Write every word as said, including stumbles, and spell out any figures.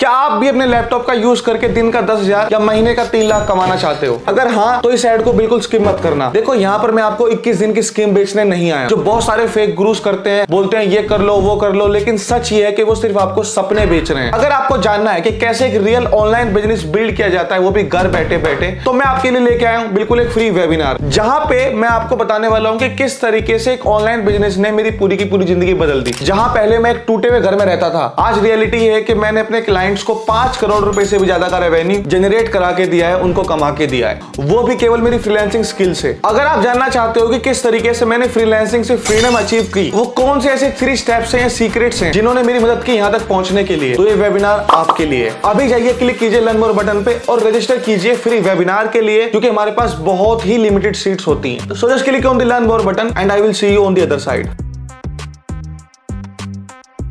क्या आप भी अपने लैपटॉप का यूज करके दिन का दस हजार या महीने का तीन लाख कमाना चाहते हो? अगर हाँ तो इस ऐड को बिल्कुल स्किप मत करना। देखो यहाँ पर मैं आपको इक्कीस दिन की स्कीम बेचने नहीं आया, जो बहुत सारे फेक गुरुज करते हैं, बोलते हैं ये कर लो वो कर लो, लेकिन सच ये है कि वो सिर्फ आपको सपने बेच रहे हैं। अगर आपको जानना है कि कैसे एक रियल ऑनलाइन बिजनेस बिल्ड किया जाता है, वो भी घर बैठे बैठे, तो मैं आपके लिए लेके आया हूँ बिल्कुल एक फ्री वेबिनार, जहां पे मैं आपको बताने वाला हूँ कि किस तरीके से एक ऑनलाइन बिजनेस ने मेरी पूरी की पूरी जिंदगी बदल दी। जहां पहले मैं एक टूटे हुए घर में रहता था, आज रियलिटी है कि मैंने अपने क्लाइंट्स को पांच करोड़ रुपए से भी ज्यादा का रेवेन्यू जनरेट करा के दिया है, उनको कमा के दिया है, वो भी केवल मेरी फ्रीलांसिंग स्किल से। अगर आप जानना चाहते हो कि किस तरीके से मैंने फ्रीलांसिंग से फ्रीडम अचीव की, वो कौन से ऐसे थ्री स्टेप्स हैं या सीक्रेट्स हैं जिन्होंने मेरी मदद की यहां तक पहुंचने के लिए, तो ये वेबिनार आपके लिए। अभी जाइए, क्लिक कीजिए लर्न मोर बटन पे और रजिस्टर कीजिए फ्री वेबिनार के लिए, क्योंकि हमारे पास बहुत ही लिमिटेड सीट्स होती हैं। So just click on the learn more button and I will see you on the other side.